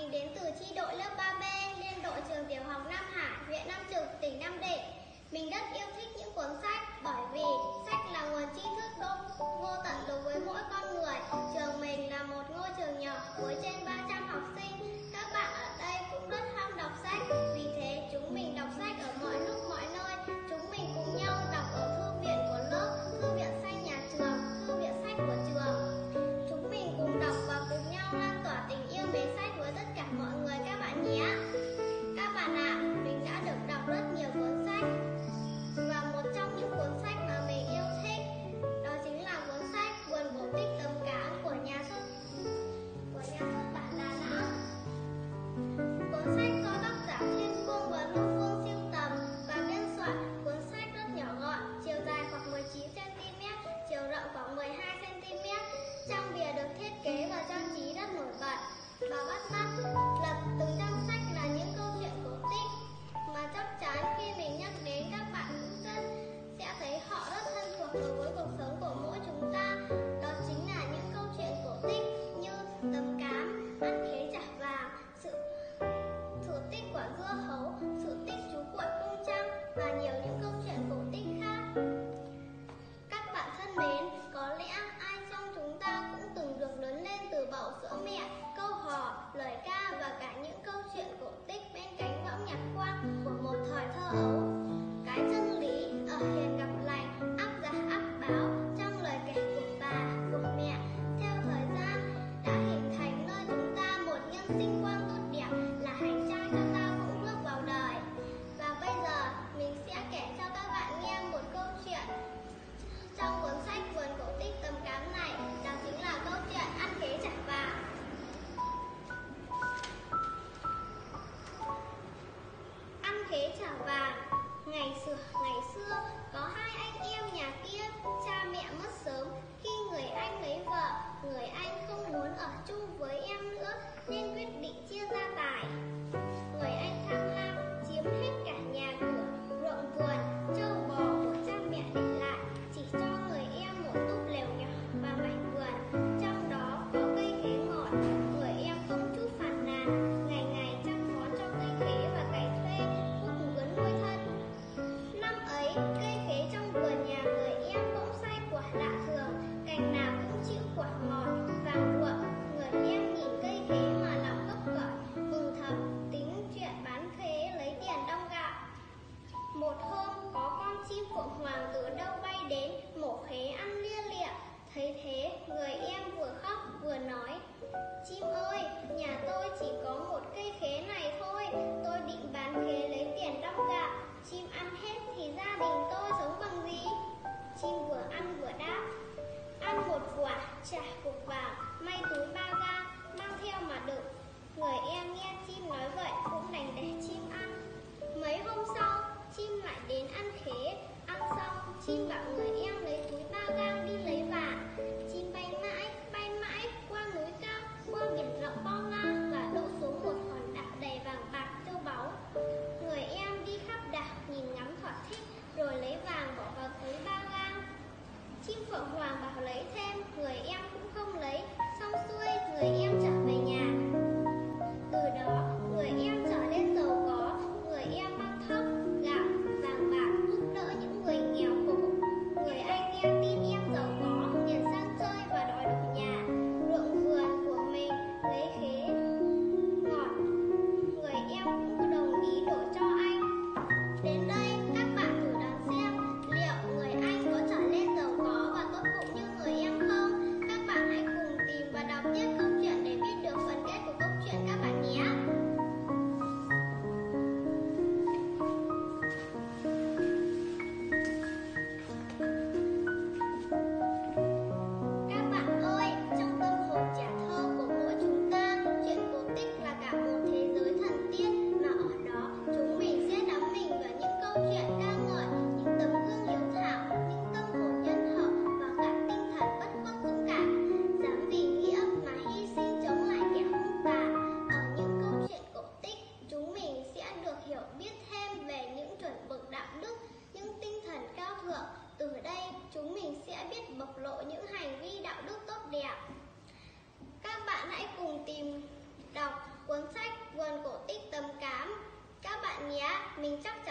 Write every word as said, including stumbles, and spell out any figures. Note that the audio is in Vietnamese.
mình đến từ chi đội lớp ba B, liên đội trường tiểu học Nam Hải, huyện Nam Trực, tỉnh Nam Định. Mình rất yêu thích những cuốn sách bởi vì sách là nguồn tri thức vô tận đối với mỗi con người. Trường mình là một ngôi trường nhỏ với trên ba trăm học sinh. Các bạn ở đây cũng rất ham đọc sách, vì thế chúng mình đọc sách ở mọi lúc mọi nơi. Chúng mình cùng nhau đọc ở thư viện của lớp, thư viện sách nhà trường, thư viện sách của trường. Chúng mình cùng đọc và cùng nhau lan tỏa tình yêu mến sách với tất cả mọi người các bạn nhé. Các bạn ạ, à, mình đã được đọc rất nhiều cuốn sách. Và một trong những cuốn sách mà mình yêu thích đó chính là cuốn sách Vườn cổ tích Tấm Cám của nhà xuất của nhà xuất bản Đà Nẵng. Cuốn sách do tác giả Thiên Phương và Lưu Phương sưu tầm và biên soạn. Cuốn sách rất nhỏ gọn, chiều dài khoảng mười chín xăng ti mét, chiều rộng khoảng mười hai xăng ti mét. Trang bìa được thiết kế và trang trí rất nổi bật và bắt mắt. Lật từng trang sách là những câu chuyện cổ tích mà chắc chắn khi mình nhắc đến các bạn cũng rất sẽ thấy họ rất thân thuộc đối với cuộc sống của mỗi chúng ta. Đó chính là những câu chuyện cổ tích như Tấm Cám, Ăn Khế Trả Vàng, sự sự tích quả dưa hấu, sự tích chú cuội cung trăng và nhiều những câu chuyện cổ tích khác. Các bạn thân mến, có lẽ ai trong chúng ta cũng từng được lớn lên từ bầu sữa mẹ, câu hò, lời ca và cả những câu chuyện cổ tích bên cánh võng nhạc khoan của một thời thơ ấu. Cái chân lý ở hiền gặp lành, áp giả áp báo trong lời kể của bà, của mẹ theo thời gian đã hình thành nơi chúng ta một nhân sinh quan tốt đẹp, là hành trang cho ta cũng bước vào đời. Và bây giờ mình sẽ kể cho các bạn nghe một câu chuyện trong cuốn sách Vườn cổ tích Tấm Cám này, đó chính là câu chuyện Ăn Khế Trả Vàng. Ăn khế trả vàng. Ngày xưa, ngày xưa có hai anh em nhà kia, cha mẹ mất sớm. Khi người anh lấy vợ, người anh không muốn ở chung với em nữa nên quyết định chia gia tài. Người anh tham lam chiếm hết cả nhà cửa, ruộng vườn, trâu bò của cha mẹ để lại, chỉ cho người em một túp lều nhỏ và mảnh vườn, trong đó có cây khế ngọt. Người em không chút phàn nàn, ngày ngày chăm bón cho cây khế và cày thuê cùng vườn nuôi thân. Năm ấy, cây khế trong vườn nhà người em bỗng sai quả lạ thường, cành nào cũng chịu quả ngọt, vàng ruộng. Người em nhìn cây khế mà lòng khấp khởi, mừng thầm tính chuyện bán khế lấy tiền đong gạo. Một hôm, có con chim phượng hoàng từ đâu bay đến, mổ khế ăn lia lịa. Thấy thế, người em vừa khóc vừa nói: "Chim ơi, nhà tôi chỉ có một cây khế này thôi, tôi định bán khế lấy tiền đong gạo. Chim ăn hết thì gia đình tôi sống bằng gì?" Chim vừa ăn vừa đáp: "Ăn một quả, trả cục vàng, may túi ba gang, mang theo mà đựng." Người em nghe chim nói vậy cũng đành để chim ăn. Mấy hôm sau, chim lại đến ăn khế. Ăn xong, chim bảo người em lấy túi ba gang đi lấy vàng. Chim bay mãi, bay mãi qua núi cao, qua biển rộng bao la và đỗ xuống một hòn đảo đầy vàng bạc châu báu. Người em đi khắp đảo nhìn ngắm thỏa thích, rồi lấy vàng bỏ vào túi ba gang. Chim phượng hoàng bảo lấy thêm, người em cũng không lấy. Xong xuôi, người em trở về nhà. Từ đó, người em trở nên giàu có. Người em mang thóc, gạo, vàng bạc giúp đỡ những người nghèo khổ. Người anh nghe tin em giàu có, liền sang chơi và đòi đổi nhà, ruộng vườn của mình lấy khế ngọt. Người em cũng đồng ý đổi cho anh. Đến đây, các bạn thử đoán xem liệu người anh có trở nên giàu có và tốt bụng như người em không? Các bạn hãy cùng tìm và đọc tiếp câu chuyện để biết được phần kết của câu chuyện các bạn nhé. Các bạn ơi, trong tâm hồn trẻ thơ của mỗi chúng ta, chuyện cổ tích là cả một thế giới thần tiên, mà ở đó chúng mình sẽ đắm mình vào những câu chuyện ca ngợi những tấm gương hiếu thảo, những tâm hồn nhân hậu và cả tinh thần bất khuất dũng cảm, dám vì nghĩa mà hy sinh chống lại kẻ hung tàn. Ở những câu chuyện cổ tích, chúng mình sẽ được hiểu biết thêm về những chuẩn mực đạo đức, những tinh thần cao thượng. Từ đây, chúng mình sẽ biết bộc lộ những hành vi đạo đức tốt đẹp. Các bạn hãy cùng tìm đọc cuốn sách Vườn cổ tích Tấm Cám. Các bạn nhé, mình chắc